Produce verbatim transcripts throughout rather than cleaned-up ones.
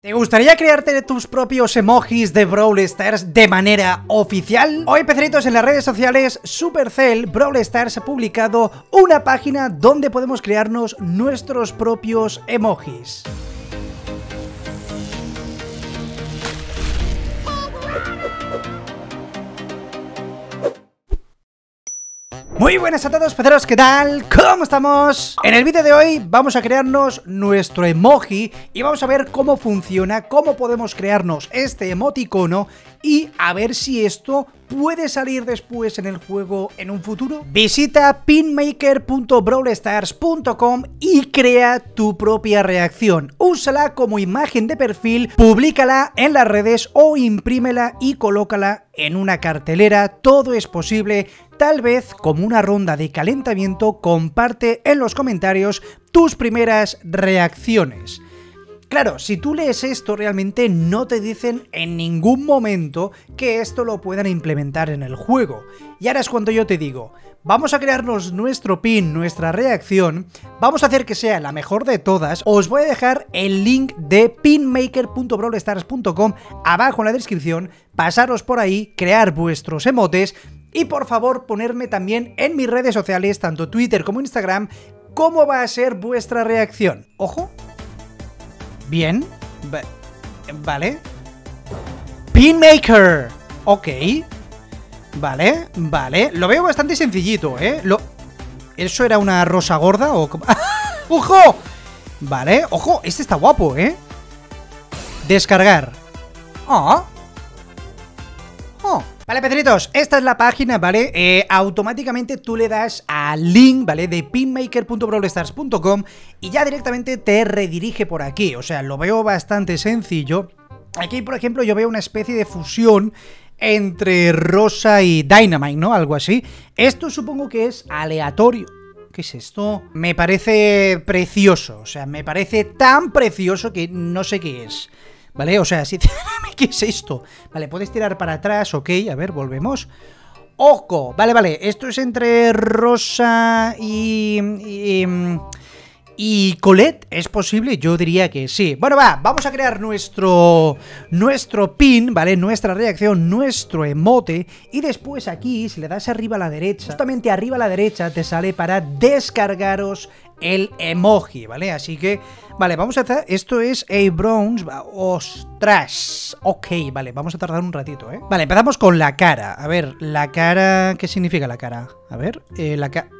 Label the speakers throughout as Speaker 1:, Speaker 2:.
Speaker 1: ¿Te gustaría crearte tus propios emojis de Brawl Stars de manera oficial? Hoy, peceritos, en las redes sociales, Supercell Brawl Stars ha publicado una página donde podemos crearnos nuestros propios emojis. Muy buenas a todos, peceros, ¿qué tal? ¿Cómo estamos? En el vídeo de hoy vamos a crearnos nuestro emoji y vamos a ver cómo funciona, cómo podemos crearnos este emoticono y a ver si esto puede salir después en el juego en un futuro. Visita pinmaker punto brawl stars punto com y crea tu propia reacción. Úsala como imagen de perfil, públicala en las redes o imprímela y colócala en una cartelera. Todo es posible. Tal vez como una ronda de calentamiento, comparte en los comentarios tus primeras reacciones. Claro, si tú lees esto, realmente no te dicen en ningún momento que esto lo puedan implementar en el juego. Y ahora es cuando yo te digo, vamos a crearnos nuestro pin, nuestra reacción, vamos a hacer que sea la mejor de todas. Os voy a dejar el link de pinmaker punto brawl stars punto com abajo en la descripción, pasaros por ahí, crear vuestros emotes. Y por favor, ponerme también en mis redes sociales, tanto Twitter como Instagram, cómo va a ser vuestra reacción. ¡Ojo! Bien. Va vale. Pinmaker. Ok. Vale, vale. Lo veo bastante sencillito, ¿eh? Lo... ¿Eso era una rosa gorda o...? ¡Ojo! Vale, ojo, este está guapo, ¿eh? Descargar. ¡Oh! ¡Oh! Vale, peceritos, esta es la página, ¿vale? Eh, automáticamente tú le das al link, ¿vale? De pinmaker punto brawl stars punto com y ya directamente te redirige por aquí. O sea, lo veo bastante sencillo. Aquí, por ejemplo, yo veo una especie de fusión entre Rosa y Dynamite, ¿no? Algo así. Esto supongo que es aleatorio. ¿Qué es esto? Me parece precioso. O sea, me parece tan precioso que no sé qué es. ¿Vale? O sea, si... ¿qué es esto? Vale, puedes tirar para atrás, ok, a ver, volvemos. ¡Ojo! Vale, vale, esto es entre Rosa y... y... ¿Y Colette? ¿Es posible? Yo diría que sí. Bueno, va, vamos a crear nuestro nuestro pin, ¿vale? Nuestra reacción, nuestro emote. Y después aquí, si le das arriba a la derecha, justamente arriba a la derecha te sale para descargaros el emoji, ¿vale? Así que, vale, vamos a hacer... Esto es a bronze... ¡Ostras! Ok, vale, vamos a tardar un ratito, ¿eh? Vale, empezamos con la cara. A ver, la cara... ¿Qué significa la cara? A ver, eh, la cara...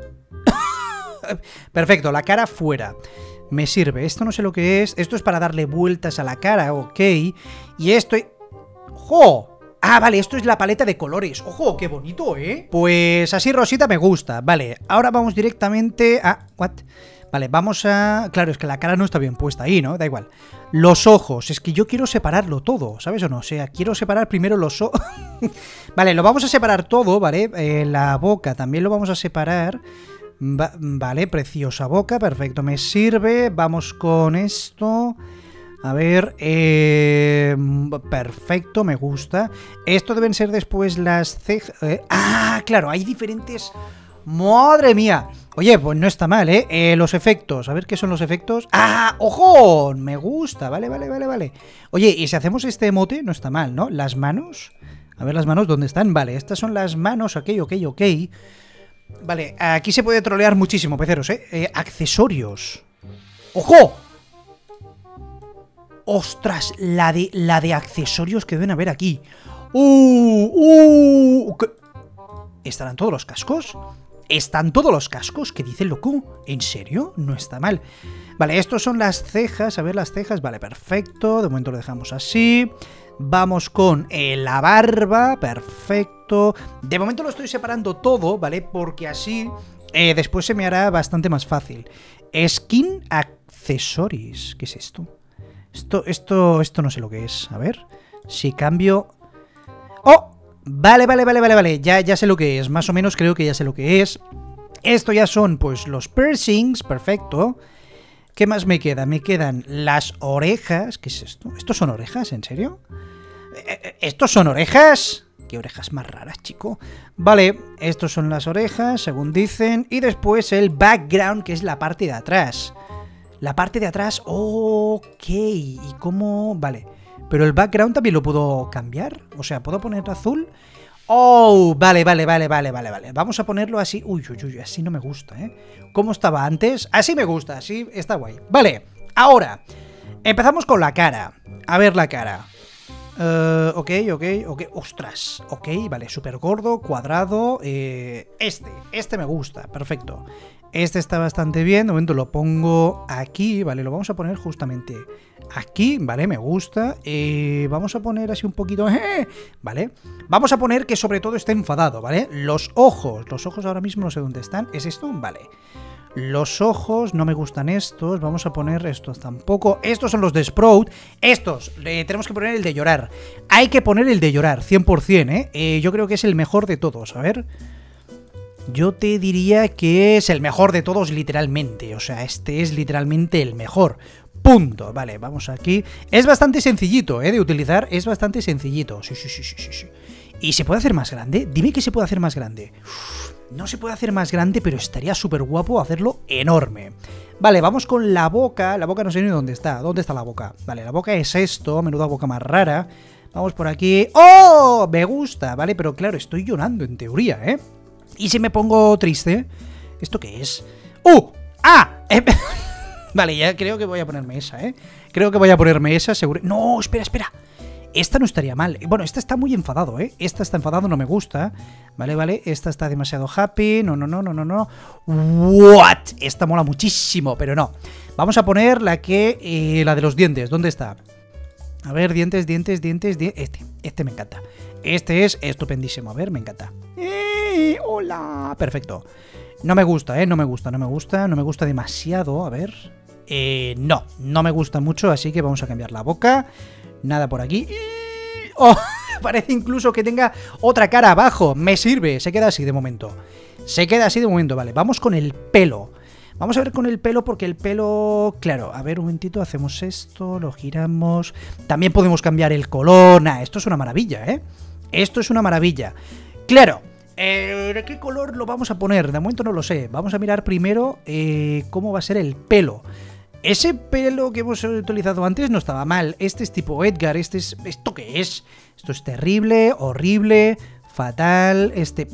Speaker 1: Perfecto, la cara fuera. Me sirve, esto no sé lo que es. Esto es para darle vueltas a la cara, ok. Y esto... ¡Jo! Ah, vale, esto es la paleta de colores. ¡Ojo, qué bonito, eh! Pues así rosita me gusta. Vale, ahora vamos directamente a... ¿What? Vale, vamos a... Claro, es que la cara no está bien puesta ahí, ¿no? Da igual. Los ojos, es que yo quiero separarlo todo, ¿sabes o no? O sea, quiero separar primero los ojos... Vale, lo vamos a separar todo, ¿vale? Eh, la boca también lo vamos a separar... Va, vale, preciosa boca, perfecto, me sirve. Vamos con esto. A ver, eh, perfecto, me gusta. Esto deben ser después las cejas. Eh, ah, claro, hay diferentes... ¡Madre mía! Oye, pues no está mal, ¿eh? ¿eh? Los efectos, a ver qué son los efectos. ¡Ah! ¡Ojo! Me gusta, vale, vale, vale, vale. Oye, y si hacemos este emote, no está mal, ¿no? Las manos. A ver las manos, ¿dónde están? Vale, estas son las manos, ok, ok, ok. Vale, aquí se puede trolear muchísimo, peceros, ¿eh? eh accesorios. ¡Ojo! ¡Ostras! La de, la de accesorios que deben haber aquí. ¡Uh! ¡Uh! ¿Qué? ¿Estarán todos los cascos? ¿Están todos los cascos? ¿Qué dice el loco? ¿En serio? No está mal. Vale, estos son las cejas. A ver las cejas. Vale, perfecto. De momento lo dejamos así. Vamos con eh, la barba, perfecto. De momento lo estoy separando todo, ¿vale? Porque así eh, después se me hará bastante más fácil. Skin Accessories. ¿Qué es esto? Esto, esto, esto no sé lo que es. A ver, si cambio... ¡Oh! Vale, vale, vale, vale, vale. Ya, ya sé lo que es. Más o menos creo que ya sé lo que es. Esto ya son, pues, los piercings. Perfecto. ¿Qué más me queda? Me quedan las orejas. ¿Qué es esto? ¿Estos son orejas? ¿En serio? ¿Estos son orejas? ¿Qué orejas más raras, chico? Vale, estos son las orejas, según dicen. Y después el background, que es la parte de atrás. La parte de atrás, ok, ¿y cómo? Vale, pero el background también lo puedo cambiar, o sea, ¿puedo poner azul? Oh, vale, vale, vale, vale, vale, vale. Vamos a ponerlo así. Uy, uy, uy, así no me gusta, ¿eh? ¿Cómo estaba antes? Así me gusta, así está guay. Vale, ahora, empezamos con la cara. A ver la cara. Uh, ok, ok, ok. Ostras, ok, vale, súper gordo, cuadrado. Eh, este, este me gusta, perfecto. Este está bastante bien, de momento lo pongo aquí, vale, lo vamos a poner justamente aquí, vale, me gusta. Eh, vamos a poner así un poquito, ¡eh! Vale, vamos a poner que sobre todo esté enfadado, ¿vale? Los ojos, los ojos ahora mismo no sé dónde están, ¿es esto? Vale. Los ojos, no me gustan estos, vamos a poner estos tampoco. Estos son los de Sprout, estos, eh, tenemos que poner el de llorar. Hay que poner el de llorar, cien por cien, ¿eh? ¿eh? Yo creo que es el mejor de todos, a ver... Yo te diría que es el mejor de todos literalmente, o sea, este es literalmente el mejor. Punto. Vale, vamos aquí. Es bastante sencillito, ¿eh? De utilizar, es bastante sencillito. Sí, sí, sí, sí, sí, sí. ¿Y se puede hacer más grande? Dime que se puede hacer más grande. Uf, no se puede hacer más grande, pero estaría súper guapo hacerlo enorme. Vale, vamos con la boca. La boca no sé ni dónde está. ¿Dónde está la boca? Vale, la boca es esto, menuda boca más rara. Vamos por aquí. ¡Oh! Me gusta, vale, pero claro, estoy llorando en teoría, ¿eh? ¿Y si me pongo triste? ¿Esto qué es? ¡Uh! ¡Ah! Eh, vale, ya creo que voy a ponerme esa, ¿eh? Creo que voy a ponerme esa, seguro. ¡No! Espera, espera. Esta no estaría mal. Bueno, esta está muy enfadado, ¿eh? Esta está enfadado, no me gusta. Vale, vale. Esta está demasiado happy. No, no, no, no, no, no. ¿What? Esta mola muchísimo, pero no. Vamos a poner la que... Eh, la de los dientes. ¿Dónde está? A ver, dientes, dientes, dientes, dientes. Este, este me encanta. Este es estupendísimo. A ver, me encanta. ¡Eh! ¡Hola! Perfecto. No me gusta, ¿eh? No me gusta, no me gusta. No me gusta demasiado. A ver. Eh, no, no me gusta mucho, así que vamos a cambiar la boca. Nada por aquí. ¡Oh! Parece incluso que tenga otra cara abajo. Me sirve. Se queda así de momento. Se queda así de momento, vale. Vamos con el pelo. Vamos a ver con el pelo, porque el pelo... Claro, a ver un momentito, hacemos esto, lo giramos... También podemos cambiar el color... Nah, esto es una maravilla, ¿eh? Esto es una maravilla. Claro, eh, ¿de qué color lo vamos a poner? De momento no lo sé. Vamos a mirar primero eh, cómo va a ser el pelo. Ese pelo que hemos utilizado antes no estaba mal. Este es tipo Edgar, este es... ¿Esto qué es? Esto es terrible, horrible, fatal, este...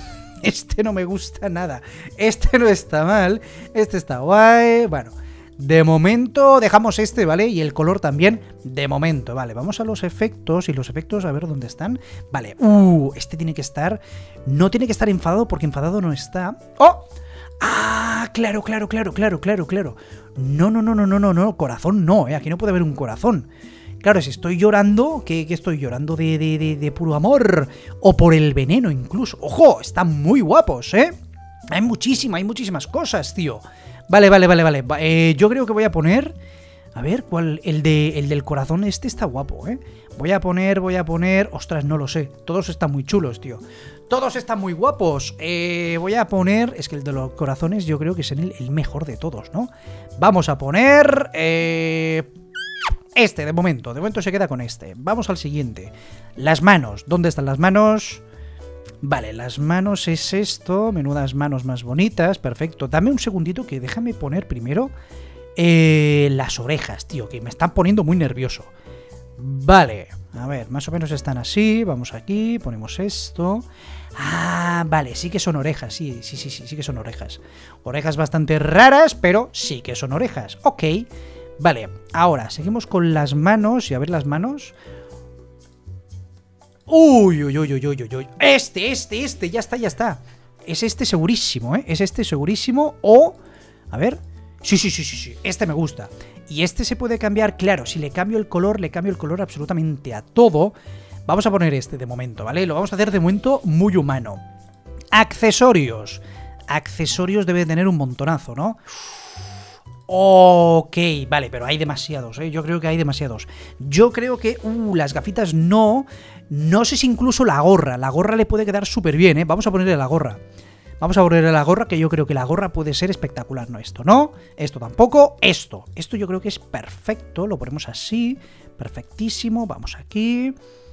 Speaker 1: Este no me gusta nada. Este no está mal. Este está guay. Bueno, de momento dejamos este, ¿vale? Y el color también, de momento. Vale, vamos a los efectos. Y los efectos, a ver dónde están. Vale, uh, este tiene que estar... No tiene que estar enfadado porque enfadado no está. ¡Oh! ¡Ah! Claro, claro, claro, claro, claro, claro. No, no, no, no, no, no, no. Corazón no, ¿eh? Aquí no puede haber un corazón. Claro, si estoy llorando, ¿qué, qué estoy llorando? De, de, de, de puro amor. O por el veneno incluso. ¡Ojo! Están muy guapos, ¿eh? Hay muchísimas, hay muchísimas cosas, tío. Vale, vale, vale, vale. Eh, yo creo que voy a poner... A ver, ¿cuál? El, de, el del corazón este está guapo, ¿eh? Voy a poner, voy a poner... Ostras, no lo sé. Todos están muy chulos, tío. Todos están muy guapos. Eh, voy a poner... Es que el de los corazones yo creo que es el, el mejor de todos, ¿no? Vamos a poner... Eh... Este, de momento, de momento se queda con este. Vamos al siguiente. Las manos, ¿dónde están las manos? Vale, las manos es esto. Menudas manos más bonitas, perfecto. Dame un segundito que déjame poner primero eh, las orejas, tío, que me están poniendo muy nervioso. Vale, a ver, más o menos están así. Vamos aquí, ponemos esto. Ah, vale, sí que son orejas, sí, sí, sí, sí, sí que son orejas. Orejas bastante raras, pero sí que son orejas, ok. Vale, ahora seguimos con las manos. Y a ver las manos. Uy, uy, uy, uy, uy, uy. Este, este, este, ya está, ya está. Es este segurísimo, ¿eh? Es este segurísimo. O, a ver. Sí, sí, sí, sí, sí. Este me gusta. Y este se puede cambiar, claro. Si le cambio el color, le cambio el color absolutamente a todo. Vamos a poner este de momento, ¿vale? Lo vamos a hacer de momento muy humano. Accesorios. Accesorios debe tener un montonazo, ¿no? Ok, vale, pero hay demasiados, ¿eh? Yo creo que hay demasiados. Yo creo que... Uh, las gafitas no... No sé si incluso la gorra. La gorra le puede quedar súper bien, ¿eh? Vamos a ponerle la gorra. Vamos a ponerle la gorra, que yo creo que la gorra puede ser espectacular. No, esto no. Esto tampoco. Esto. Esto yo creo que es perfecto. Lo ponemos así. Perfectísimo. Vamos aquí.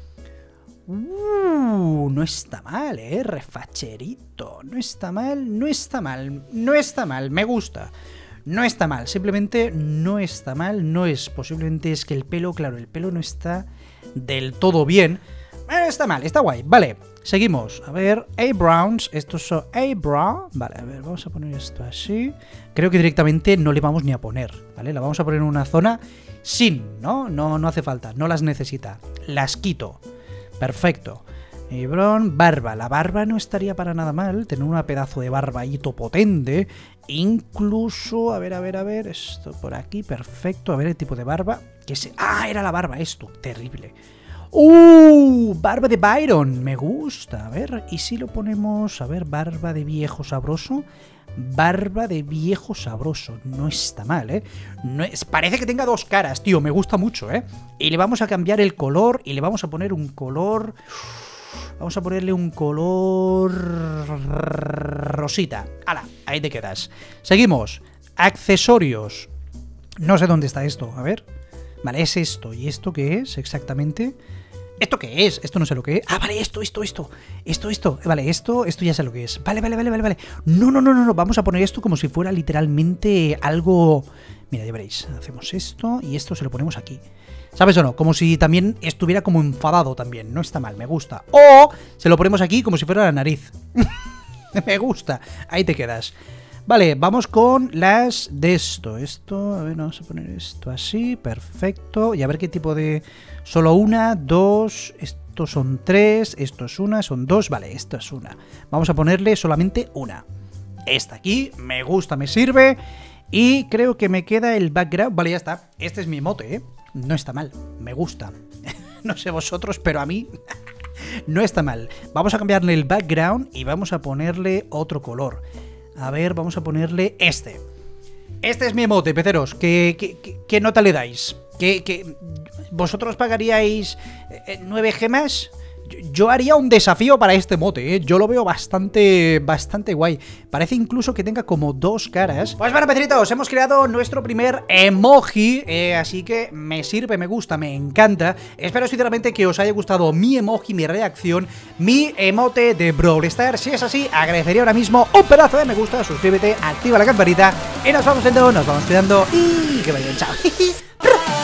Speaker 1: Uh, no está mal, ¿eh? Refacherito. No está mal, no está mal. No está mal. Me gusta. No está mal, simplemente no está mal, no es, posiblemente es que el pelo, claro, el pelo no está del todo bien. Eh, está mal, está guay, vale, seguimos, a ver, eyebrows, estos son eyebrow, vale, a ver, vamos a poner esto así, creo que directamente no le vamos ni a poner, ¿vale? La vamos a poner en una zona sin, ¿no? No, no hace falta, no las necesita, las quito, perfecto. Eyebrow, barba, la barba no estaría para nada mal, tener una pedazo de barbaíto potente, incluso, a ver, a ver, a ver, esto por aquí, perfecto, a ver el tipo de barba, que se... ah, era la barba, esto, terrible. ¡Uh! Barba de Byron, me gusta. A ver, ¿y si lo ponemos? A ver, barba de viejo sabroso. Barba de viejo sabroso. No está mal, ¿eh? No es, parece que tenga dos caras, tío. Me gusta mucho, ¿eh? Y le vamos a cambiar el color y le vamos a poner un color... Vamos a ponerle un color... rosita. ¡Hala! Ahí te quedas. Seguimos. Accesorios. No sé dónde está esto. A ver. Vale, es esto. ¿Y esto qué es exactamente? ¿Esto qué es? Esto no sé lo que es. Ah, vale, esto, esto, esto. Esto, esto. Vale, esto, esto ya sé lo que es. Vale, vale, vale, vale, vale. No, no, no, no, no. Vamos a poner esto como si fuera literalmente algo... Mira, ya veréis. Hacemos esto y esto se lo ponemos aquí. ¿Sabes o no? Como si también estuviera como enfadado también. No está mal, me gusta. O se lo ponemos aquí como si fuera la nariz. Me gusta. Ahí te quedas. Vale, vamos con las de esto. Esto, a ver, vamos a poner esto así, perfecto. Y a ver qué tipo de... Solo una, dos, estos son tres, esto es una, son dos, vale, esto es una. Vamos a ponerle solamente una. Esta aquí, me gusta, me sirve. Y creo que me queda el background. Vale, ya está. Este es mi emote, ¿eh? No está mal, me gusta. No sé vosotros, pero a mí... no está mal. Vamos a cambiarle el background y vamos a ponerle otro color. A ver, vamos a ponerle este. Este es mi emote, peceros. ¿Qué, qué, qué, qué nota le dais? ¿Qué, qué, ¿Vosotros pagaríais nueve gemas? Yo, yo haría un desafío para este emote, ¿eh? Yo lo veo bastante, bastante guay. Parece incluso que tenga como dos caras. Pues bueno, peceritos, hemos creado nuestro primer emoji, eh, así que me sirve, me gusta, me encanta. Espero sinceramente que os haya gustado mi emoji, mi reacción, mi emote de Brawl Stars. Si es así, agradecería ahora mismo un pedazo de me gusta, suscríbete, activa la campanita y nos vamos viendo, nos vamos cuidando y que vayan, chao.